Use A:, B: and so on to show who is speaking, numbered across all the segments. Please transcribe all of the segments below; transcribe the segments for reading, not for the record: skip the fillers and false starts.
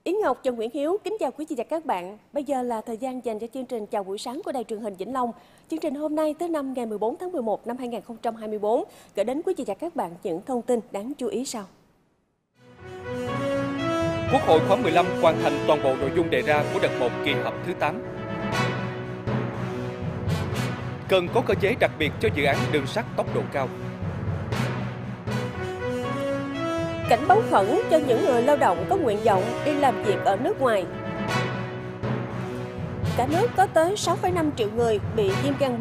A: Yến Ngọc, Trần Nguyễn Hiếu kính chào quý vị và các bạn. Bây giờ là thời gian dành cho chương trình Chào buổi sáng của Đài Truyền hình Vĩnh Long. Chương trình hôm nay thứ năm ngày 14 tháng 11 năm 2024 gửi đến quý vị và các bạn những thông tin đáng chú ý sau.
B: Quốc hội khóa 15 hoàn thành toàn bộ nội dung đề ra của đợt 1 kỳ họp thứ 8. Cần có cơ chế đặc biệt cho dự án đường sắt tốc độ cao.
A: Cảnh báo khẩn cho những người lao động có nguyện vọng đi làm việc ở nước ngoài. Cả nước có tới 6,5 triệu người bị viêm gan B.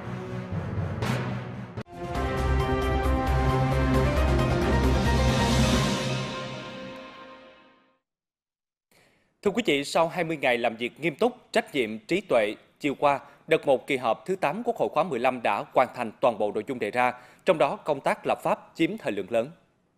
B: Thưa quý vị, sau 20 ngày làm việc nghiêm túc, trách nhiệm, trí tuệ, chiều qua, đợt 1 kỳ họp thứ 8 Quốc hội khóa 15 đã hoàn thành toàn bộ nội dung đề ra, trong đó công tác lập pháp chiếm thời lượng lớn.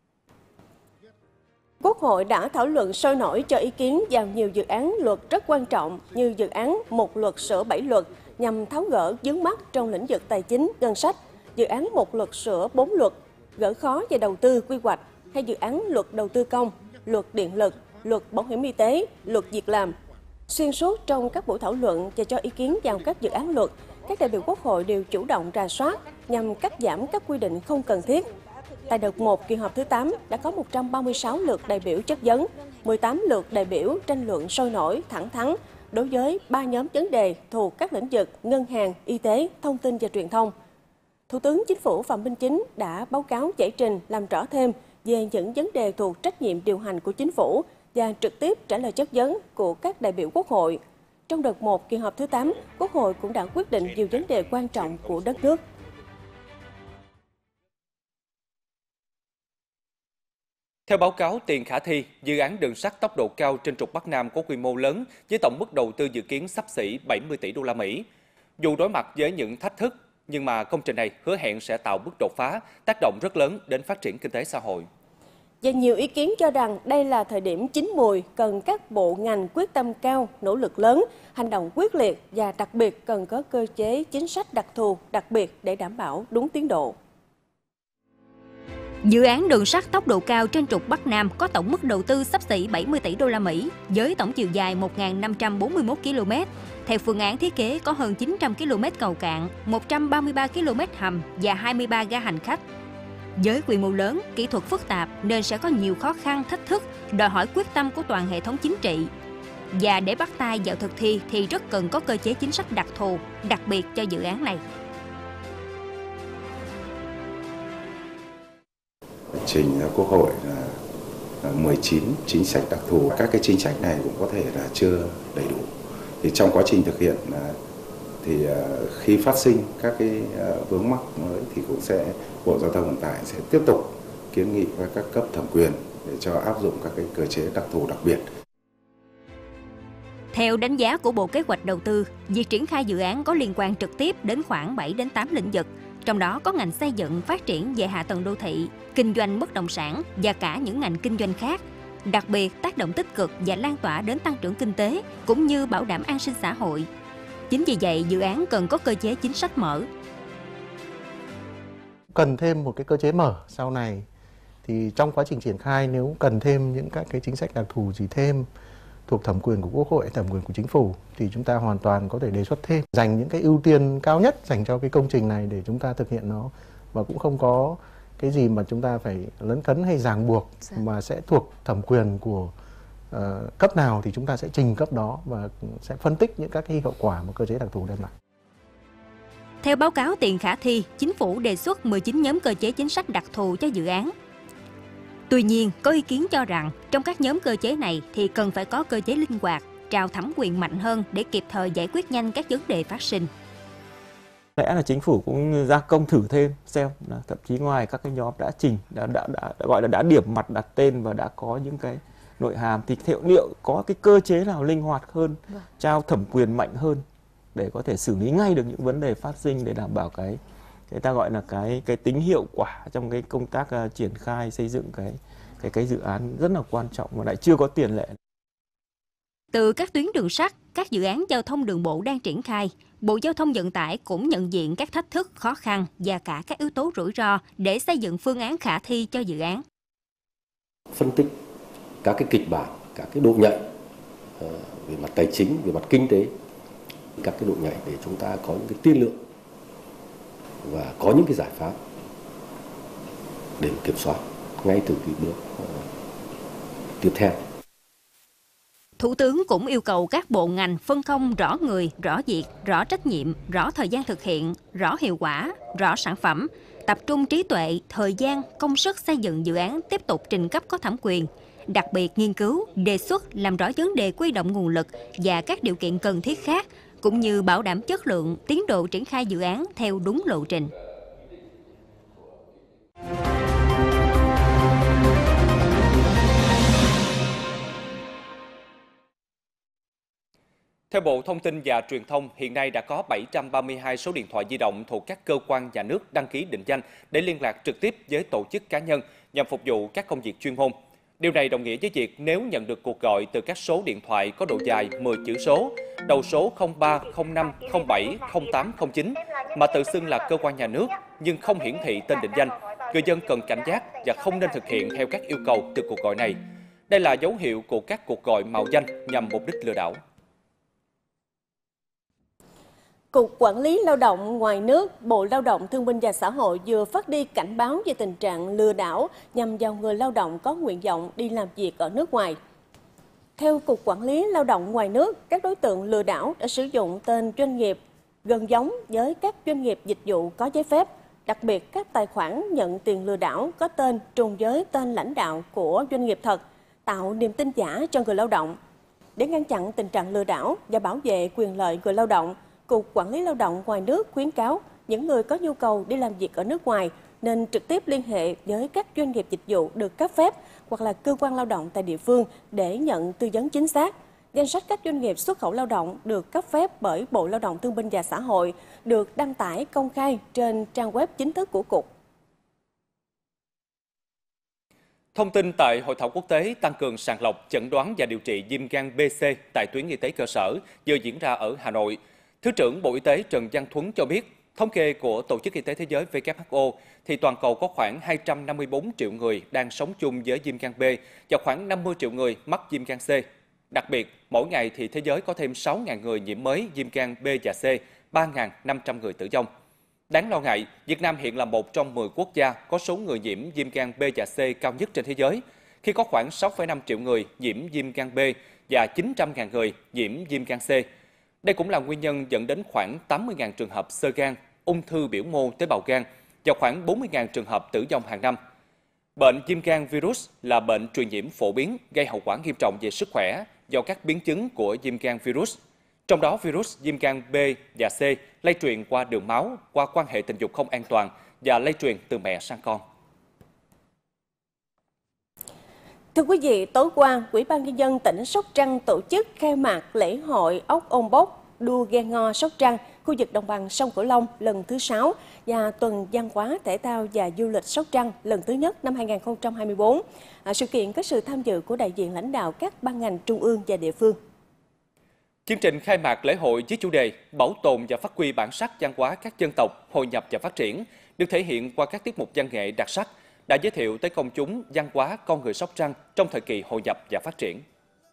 A: Quốc hội đã thảo luận sôi nổi cho ý kiến vào nhiều dự án luật rất quan trọng như dự án một luật sửa 7 luật nhằm tháo gỡ vướng mắc trong lĩnh vực tài chính, ngân sách, dự án một luật sửa 4 luật, gỡ khó về đầu tư quy hoạch, hay dự án luật đầu tư công, luật điện lực, luật bảo hiểm y tế, luật việc làm. Xuyên suốt trong các buổi thảo luận và cho ý kiến vào các dự án luật, các đại biểu Quốc hội đều chủ động rà soát nhằm cắt giảm các quy định không cần thiết. Tại đợt 1 kỳ họp thứ 8 đã có 136 lượt đại biểu chất vấn, 18 lượt đại biểu tranh luận sôi nổi, thẳng thắn đối với 3 nhóm vấn đề thuộc các lĩnh vực ngân hàng, y tế, thông tin và truyền thông. Thủ tướng Chính phủ Phạm Minh Chính đã báo cáo giải trình làm rõ thêm về những vấn đề thuộc trách nhiệm điều hành của Chính phủ và trực tiếp trả lời chất vấn của các đại biểu Quốc hội. Trong đợt 1 kỳ họp thứ 8, Quốc hội cũng đã quyết định nhiều vấn đề quan trọng của đất nước.
B: Theo báo cáo tiền khả thi, dự án đường sắt tốc độ cao trên trục Bắc Nam có quy mô lớn với tổng mức đầu tư dự kiến xấp xỉ 70 tỷ đô la Mỹ. Dù đối mặt với những thách thức, nhưng mà công trình này hứa hẹn sẽ tạo bước đột phá, tác động rất lớn đến phát triển kinh tế xã hội.
A: Và nhiều ý kiến cho rằng đây là thời điểm chín mùi, cần các bộ ngành quyết tâm cao, nỗ lực lớn, hành động quyết liệt và đặc biệt cần có cơ chế chính sách đặc thù, đặc biệt để đảm bảo đúng tiến độ.
C: Dự án đường sắt tốc độ cao trên trục Bắc Nam có tổng mức đầu tư xấp xỉ 70 tỷ đô la Mỹ với tổng chiều dài 1.541 km. Theo phương án thiết kế có hơn 900 km cầu cạn, 133 km hầm và 23 ga hành khách. Với quy mô lớn, kỹ thuật phức tạp nên sẽ có nhiều khó khăn, thách thức, đòi hỏi quyết tâm của toàn hệ thống chính trị. Và để bắt tay vào thực thi thì rất cần có cơ chế chính sách đặc thù, đặc biệt cho dự án này.
D: Trình Quốc hội là 19 chính sách đặc thù. Các cái chính sách này cũng có thể là chưa đầy đủ. Thì trong quá trình thực hiện thì khi phát sinh các cái vướng mắc mới thì cũng sẽ Bộ Giao thông Vận tải sẽ tiếp tục kiến nghị với các cấp thẩm quyền để cho áp dụng các cái cơ chế đặc thù đặc biệt.
C: Theo đánh giá của Bộ Kế hoạch Đầu tư, việc triển khai dự án có liên quan trực tiếp đến khoảng 7 đến 8 lĩnh vực, trong đó có ngành xây dựng, phát triển về hạ tầng đô thị, kinh doanh bất động sản và cả những ngành kinh doanh khác. Đặc biệt, tác động tích cực và lan tỏa đến tăng trưởng kinh tế cũng như bảo đảm an sinh xã hội. Chính vì vậy, dự án cần có cơ chế chính sách mở.
E: Cần thêm một cái cơ chế mở sau này thì trong quá trình triển khai nếu cần thêm những các cái chính sách đặc thù gì thêm thuộc thẩm quyền của Quốc hội, thẩm quyền của Chính phủ thì chúng ta hoàn toàn có thể đề xuất thêm, dành những cái ưu tiên cao nhất dành cho cái công trình này để chúng ta thực hiện nó, và cũng không có cái gì mà chúng ta phải lấn cấn hay ràng buộc, mà sẽ thuộc thẩm quyền của cấp nào thì chúng ta sẽ trình cấp đó và sẽ phân tích những các cái hậu quả mà cơ chế đặc thù đem lại.
C: Theo báo cáo tiền khả thi, Chính phủ đề xuất 19 nhóm cơ chế chính sách đặc thù cho dự án. Tuy nhiên, có ý kiến cho rằng trong các nhóm cơ chế này thì cần phải có cơ chế linh hoạt, trao thẩm quyền mạnh hơn để kịp thời giải quyết nhanh các vấn đề phát sinh.
F: Lẽ là Chính phủ cũng gia công thử thêm xem, thậm chí ngoài các cái nhóm đã trình, gọi là đã điểm mặt đặt tên và đã có những cái nội hàm thì liệu có cái cơ chế nào linh hoạt hơn, trao thẩm quyền mạnh hơn để có thể xử lý ngay được những vấn đề phát sinh để đảm bảo cái ta gọi là cái tính hiệu quả trong cái công tác triển khai xây dựng cái dự án rất là quan trọng mà lại chưa có tiền lệ.
C: Từ các tuyến đường sắt, các dự án giao thông đường bộ đang triển khai, Bộ Giao thông Vận tải cũng nhận diện các thách thức, khó khăn và cả các yếu tố rủi ro để xây dựng phương án khả thi cho dự án.
G: Phân tích các cái kịch bản, các cái độ nhạy về mặt tài chính, về mặt kinh tế, các cái độ nhảy để chúng ta có những cái tiên lượng và có những cái giải pháp để kiểm soát ngay từ cái bước tiếp theo.
C: Thủ tướng cũng yêu cầu các bộ ngành phân công rõ người, rõ việc, rõ trách nhiệm, rõ thời gian thực hiện, rõ hiệu quả, rõ sản phẩm, tập trung trí tuệ, thời gian, công sức xây dựng dự án tiếp tục trình cấp có thẩm quyền. Đặc biệt nghiên cứu, đề xuất làm rõ vấn đề huy động nguồn lực và các điều kiện cần thiết khác, cũng như bảo đảm chất lượng, tiến độ triển khai dự án theo đúng lộ trình.
B: Theo Bộ Thông tin và Truyền thông, hiện nay đã có 732 số điện thoại di động thuộc các cơ quan nhà nước đăng ký định danh để liên lạc trực tiếp với tổ chức cá nhân nhằm phục vụ các công việc chuyên môn. Điều này đồng nghĩa với việc nếu nhận được cuộc gọi từ các số điện thoại có độ dài 10 chữ số, đầu số 03, 05, 07, 08, 09 mà tự xưng là cơ quan nhà nước nhưng không hiển thị tên định danh, người dân cần cảnh giác và không nên thực hiện theo các yêu cầu từ cuộc gọi này. Đây là dấu hiệu của các cuộc gọi mạo danh nhằm mục đích lừa đảo.
A: Cục Quản lý Lao động ngoài nước, Bộ Lao động Thương binh và Xã hội vừa phát đi cảnh báo về tình trạng lừa đảo nhằm vào người lao động có nguyện vọng đi làm việc ở nước ngoài. Theo Cục Quản lý Lao động ngoài nước, các đối tượng lừa đảo đã sử dụng tên doanh nghiệp gần giống với các doanh nghiệp dịch vụ có giấy phép. Đặc biệt, các tài khoản nhận tiền lừa đảo có tên trùng với tên lãnh đạo của doanh nghiệp thật, tạo niềm tin giả cho người lao động. Để ngăn chặn tình trạng lừa đảo và bảo vệ quyền lợi người lao động, Cục Quản lý Lao động ngoài nước khuyến cáo những người có nhu cầu đi làm việc ở nước ngoài nên trực tiếp liên hệ với các doanh nghiệp dịch vụ được cấp phép hoặc là cơ quan lao động tại địa phương để nhận tư vấn chính xác. Danh sách các doanh nghiệp xuất khẩu lao động được cấp phép bởi Bộ Lao động Thương binh và Xã hội được đăng tải công khai trên trang web chính thức của Cục.
B: Thông tin tại Hội thảo quốc tế tăng cường sàng lọc, chẩn đoán và điều trị viêm gan B-C tại tuyến y tế cơ sở vừa diễn ra ở Hà Nội. Thứ trưởng Bộ Y tế Trần Văn Thuấn cho biết, thống kê của Tổ chức Y tế Thế giới WHO thì toàn cầu có khoảng 254 triệu người đang sống chung với viêm gan B và khoảng 50 triệu người mắc viêm gan C. Đặc biệt, mỗi ngày thì thế giới có thêm 6.000 người nhiễm mới viêm gan B và C, 3.500 người tử vong. Đáng lo ngại, Việt Nam hiện là một trong 10 quốc gia có số người nhiễm viêm gan B và C cao nhất trên thế giới, khi có khoảng 6,5 triệu người nhiễm viêm gan B và 900.000 người nhiễm viêm gan C. Đây cũng là nguyên nhân dẫn đến khoảng 80.000 trường hợp xơ gan, ung thư biểu mô tế bào gan và khoảng 40.000 trường hợp tử vong hàng năm. Bệnh viêm gan virus là bệnh truyền nhiễm phổ biến gây hậu quả nghiêm trọng về sức khỏe do các biến chứng của viêm gan virus. Trong đó, virus viêm gan B và C lây truyền qua đường máu, qua quan hệ tình dục không an toàn và lây truyền từ mẹ sang con.
A: Thưa quý vị, tối qua, Ủy ban Nhân dân tỉnh Sóc Trăng tổ chức khai mạc lễ hội ốc ôm bốc đua ghe ngò Sóc Trăng, khu vực đồng bằng sông Cửu Long lần thứ 6 và tuần văn hóa thể thao và du lịch Sóc Trăng lần thứ nhất năm 2024. Sự kiện có sự tham dự của đại diện lãnh đạo các ban ngành trung ương và địa phương.
B: Chương trình khai mạc lễ hội với chủ đề Bảo tồn và phát huy bản sắc văn hóa các dân tộc, hội nhập và phát triển được thể hiện qua các tiết mục văn nghệ đặc sắc, đã giới thiệu tới công chúng văn hóa con người Sóc Trăng trong thời kỳ hội nhập và phát triển.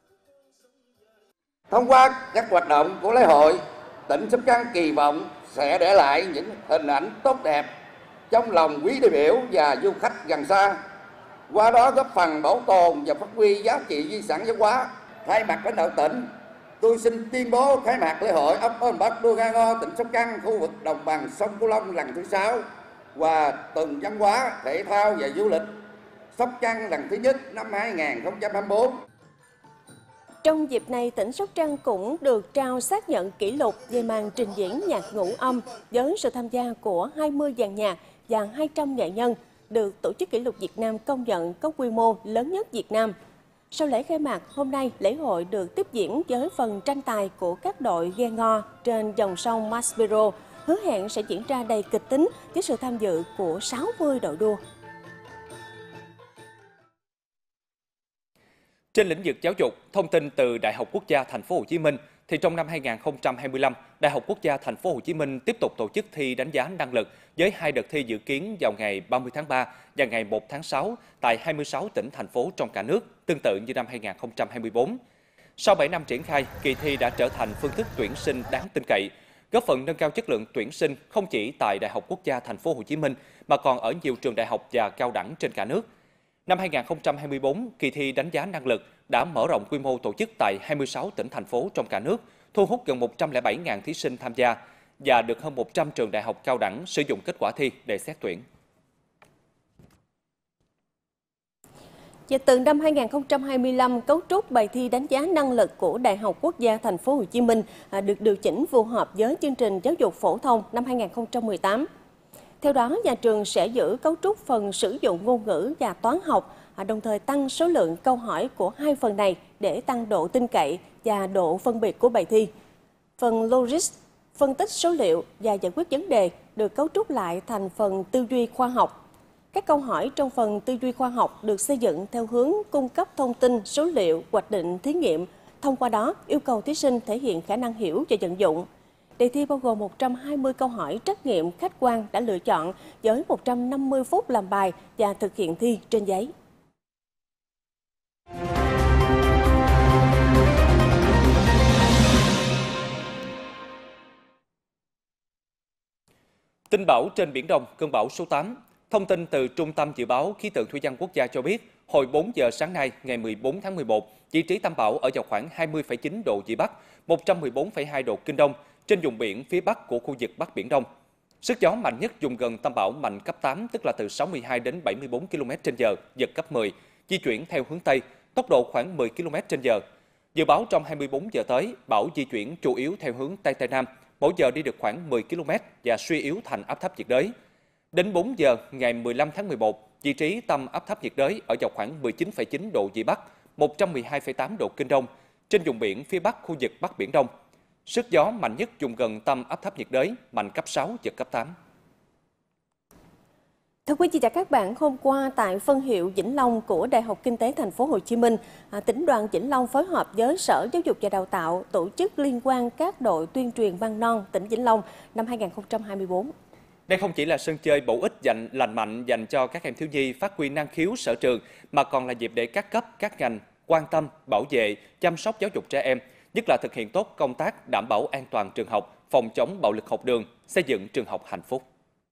H: Thông qua các hoạt động của lễ hội, tỉnh Sóc Trăng kỳ vọng sẽ để lại những hình ảnh tốt đẹp trong lòng quý đại biểu và du khách gần xa, qua đó góp phần bảo tồn và phát huy giá trị di sản văn hóa. Thay mặt lãnh đạo tỉnh, tôi xin tuyên bố khai mạc lễ hội ốc ôm bốc đua ghe ngò tỉnh Sóc Trăng, khu vực đồng bằng sông Cửu Long lần thứ 6 và tuần văn hóa thể thao và du lịch Sóc Trăng lần thứ nhất năm 2024.
A: Trong dịp này, tỉnh Sóc Trăng cũng được trao xác nhận kỷ lục về màn trình diễn nhạc ngũ âm với sự tham gia của 20 dàn nhạc và 200 nghệ nhân, được Tổ chức Kỷ lục Việt Nam công nhận có quy mô lớn nhất Việt Nam. Sau lễ khai mạc, hôm nay lễ hội được tiếp diễn với phần tranh tài của các đội ghe ngò trên dòng sông Maspero, hứa hẹn sẽ diễn ra đầy kịch tính với sự tham dự của 60 đội đua.
B: Trên lĩnh vực giáo dục, thông tin từ Đại học Quốc gia Thành phố Hồ Chí Minh thì trong năm 2025, Đại học Quốc gia Thành phố Hồ Chí Minh tiếp tục tổ chức thi đánh giá năng lực với 2 đợt thi dự kiến vào ngày 30 tháng 3 và ngày 1 tháng 6 tại 26 tỉnh thành phố trong cả nước, tương tự như năm 2024. Sau 7 năm triển khai, kỳ thi đã trở thành phương thức tuyển sinh đáng tin cậy, góp phần nâng cao chất lượng tuyển sinh không chỉ tại Đại học Quốc gia Thành phố Hồ Chí Minh mà còn ở nhiều trường đại học và cao đẳng trên cả nước. Năm 2024, kỳ thi đánh giá năng lực đã mở rộng quy mô tổ chức tại 26 tỉnh thành phố trong cả nước, thu hút gần 107.000 thí sinh tham gia và được hơn 100 trường đại học cao đẳng sử dụng kết quả thi để xét tuyển.
A: Và từ năm 2025, cấu trúc bài thi đánh giá năng lực của Đại học Quốc gia Thành phố Hồ Chí Minh được điều chỉnh phù hợp với chương trình giáo dục phổ thông năm 2018. Theo đó, nhà trường sẽ giữ cấu trúc phần sử dụng ngôn ngữ và toán học, đồng thời tăng số lượng câu hỏi của hai phần này để tăng độ tin cậy và độ phân biệt của bài thi. Phần logic, phân tích số liệu và giải quyết vấn đề được cấu trúc lại thành phần tư duy khoa học. Các câu hỏi trong phần tư duy khoa học được xây dựng theo hướng cung cấp thông tin, số liệu, hoạch định thí nghiệm. Thông qua đó, yêu cầu thí sinh thể hiện khả năng hiểu và vận dụng. Đề thi bao gồm 120 câu hỏi trắc nghiệm khách quan đã lựa chọn với 150 phút làm bài và thực hiện thi trên giấy.
B: Tin bão trên Biển Đông, cơn bão số 8. Thông tin từ Trung tâm Dự báo Khí tượng Thủy văn Quốc gia cho biết, hồi 4 giờ sáng nay, ngày 14 tháng 11, vị trí tâm bão ở vào khoảng 20,9 độ Vĩ Bắc, 114,2 độ Kinh Đông, trên vùng biển phía Bắc của khu vực Bắc Biển Đông. Sức gió mạnh nhất vùng gần tâm bão mạnh cấp 8, tức là từ 62 đến 74 km/h, giật cấp 10, di chuyển theo hướng Tây, tốc độ khoảng 10 km/h. Dự báo trong 24 giờ tới, bão di chuyển chủ yếu theo hướng Tây Tây Nam, mỗi giờ đi được khoảng 10 km và suy yếu thành áp thấp nhiệt đới. Đến 4 giờ ngày 15 tháng 11, vị trí tâm áp thấp nhiệt đới ở vào khoảng 19,9 độ Vĩ Bắc, 112,8 độ Kinh Đông, trên vùng biển phía Bắc khu vực Bắc Biển Đông. Sức gió mạnh nhất vùng gần tâm áp thấp nhiệt đới, mạnh cấp 6, giật cấp 8.
A: Thưa quý vị và các bạn, hôm qua tại phân hiệu Vĩnh Long của Đại học Kinh tế Thành phố Hồ Chí Minh, tỉnh đoàn Vĩnh Long phối hợp với Sở Giáo dục và Đào tạo tổ chức liên hoan các đội tuyên truyền mầm non tỉnh Vĩnh Long năm 2024.
B: Đây không chỉ là sân chơi bổ ích lành mạnh dành cho các em thiếu nhi phát huy năng khiếu sở trường, mà còn là dịp để các cấp, các ngành quan tâm, bảo vệ, chăm sóc giáo dục trẻ em, nhất là thực hiện tốt công tác đảm bảo an toàn trường học, phòng chống bạo lực học đường, xây dựng trường học hạnh phúc.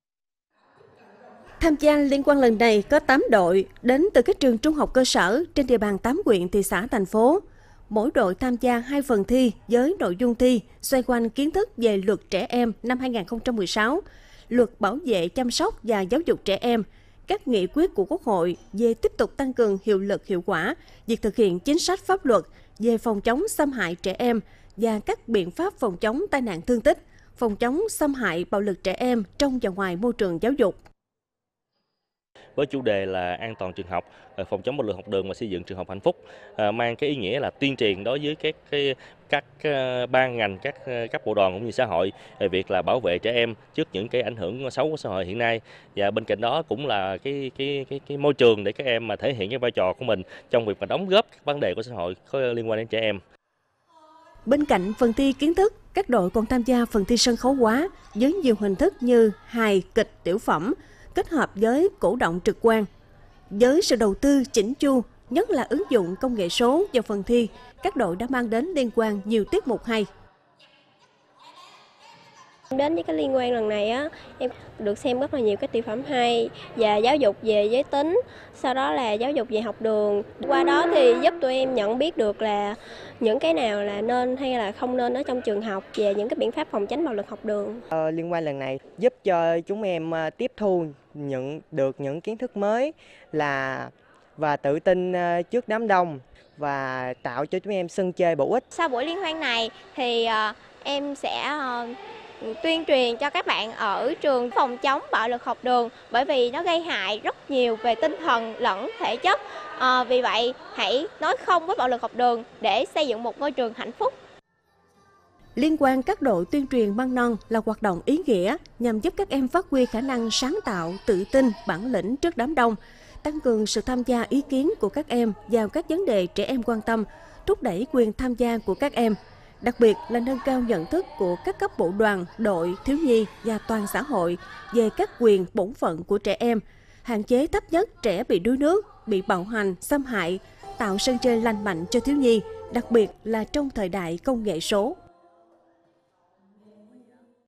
A: Tham gia liên hoan lần này có 8 đội đến từ các trường trung học cơ sở trên địa bàn 8 huyện, thị xã, thành phố. Mỗi đội tham gia 2 phần thi với nội dung thi xoay quanh kiến thức về luật trẻ em năm 2016, luật bảo vệ chăm sóc và giáo dục trẻ em, các nghị quyết của Quốc hội về tiếp tục tăng cường hiệu lực hiệu quả việc thực hiện chính sách pháp luật về phòng chống xâm hại trẻ em và các biện pháp phòng chống tai nạn thương tích, phòng chống xâm hại bạo lực trẻ em trong và ngoài môi trường giáo dục.
I: Với chủ đề là an toàn trường học, phòng chống bạo lực học đường và xây dựng trường học hạnh phúc, mang cái ý nghĩa là tuyên truyền đối với các ban ngành, các cấp bộ đoàn cũng như xã hội về việc là bảo vệ trẻ em trước những cái ảnh hưởng xấu của xã hội hiện nay, và bên cạnh đó cũng là cái môi trường để các em mà thể hiện cái vai trò của mình trong việc mà đóng góp các vấn đề của xã hội có liên quan đến trẻ em.
A: Bên cạnh phần thi kiến thức, các đội còn tham gia phần thi sân khấu hóa với nhiều hình thức như hài, kịch, tiểu phẩm, kết hợp với cổ động trực quan. Với sự đầu tư chỉnh chu, nhất là ứng dụng công nghệ số vào phần thi, các đội đã mang đến liên hoan nhiều tiết mục hay.
J: Đến với cái liên hoan lần này á, em được xem rất là nhiều cái tiểu phẩm hay và giáo dục về giới tính, sau đó là giáo dục về học đường. Qua đó thì giúp tụi em nhận biết được là những cái nào là nên hay là không nên ở trong trường học, về những cái biện pháp phòng tránh bạo lực học đường.
K: Liên hoan lần này giúp cho chúng em tiếp thu được những kiến thức mới và tự tin trước đám đông và tạo cho chúng em sân chơi bổ ích.
J: Sau buổi liên hoan này thì em sẽ tuyên truyền cho các bạn ở trường phòng chống bạo lực học đường, bởi vì nó gây hại rất nhiều về tinh thần lẫn thể chất. Vì vậy, hãy nói không với bạo lực học đường để xây dựng một môi trường hạnh phúc.
A: Liên hoan các đội tuyên truyền mầm non là hoạt động ý nghĩa nhằm giúp các em phát huy khả năng sáng tạo, tự tin, bản lĩnh trước đám đông, tăng cường sự tham gia ý kiến của các em vào các vấn đề trẻ em quan tâm, thúc đẩy quyền tham gia của các em. Đặc biệt là nâng cao nhận thức của các cấp bộ đoàn, đội, thiếu nhi và toàn xã hội về các quyền bổn phận của trẻ em, hạn chế thấp nhất trẻ bị đuối nước, bị bạo hành, xâm hại, tạo sân chơi lành mạnh cho thiếu nhi, đặc biệt là trong thời đại công nghệ số.